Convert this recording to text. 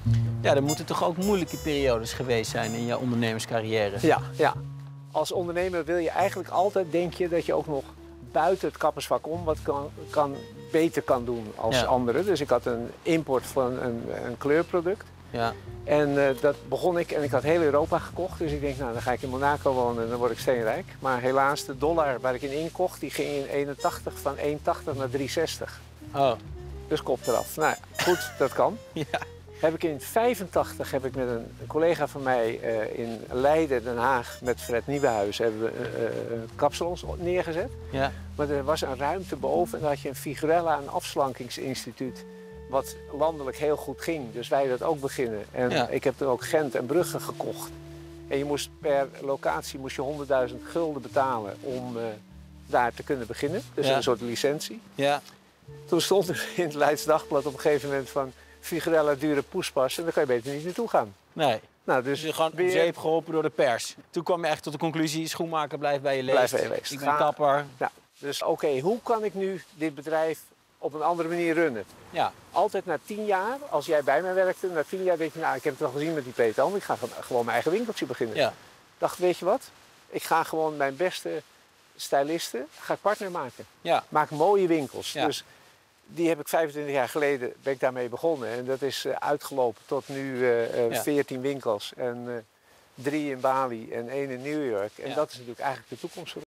Ja, er moeten toch ook moeilijke periodes geweest zijn in je ondernemerscarrière? Ja, ja. Als ondernemer wil je eigenlijk altijd, denk je, dat je ook nog buiten het kappersvak om wat beter kan doen als anderen. Dus ik had een import van een kleurproduct. Ja. En dat begon ik en ik had heel Europa gekocht. Dus ik denk, nou dan ga ik in Monaco wonen en dan word ik steenrijk. Maar helaas, de dollar waar ik in inkocht, die ging in 81 van 1,80 naar 3,60. Oh. Dus kop eraf. Nou goed, dat kan. Ja. Heb ik in 85 heb ik met een collega van mij in Leiden, Den Haag, met Fred Nieuwenhuis, hebben we kapsalons neergezet. Ja. Maar er was een ruimte boven en dan had je een Figurella, een afslankingsinstituut, wat landelijk heel goed ging. Dus wij dat ook beginnen. En ik heb toen ook Gent en Brugge gekocht. En je moest per locatie moest je 100.000 gulden betalen om daar te kunnen beginnen. Dus een soort licentie. Ja. Toen stond er in het Leids Dagblad op een gegeven moment van Figurella dure poespas en daar kan je beter niet naartoe gaan. Nee. Nou, dus je gewoon op zeep geholpen door de pers. Toen kwam je echt tot de conclusie, schoenmaker blijft bij je leest. Blijf bij je leest. Ik ben kapper. Ja, dus oké, hoe kan ik nu dit bedrijf op een andere manier runnen? Ja. Altijd na 10 jaar, als jij bij mij werkte, na 10 jaar denk je, nou ik heb het al gezien met die Peter Hand, ik ga gewoon mijn eigen winkeltje beginnen. Ja. Dacht, weet je wat? Ik ga gewoon mijn beste stylisten, ga ik partner maken. Ja. Maak mooie winkels. Ja. Dus die heb ik 25 jaar geleden ben ik daarmee begonnen. En dat is uitgelopen tot nu 14 winkels. En 3 in Bali en 1 in New York. En dat is natuurlijk eigenlijk de toekomst.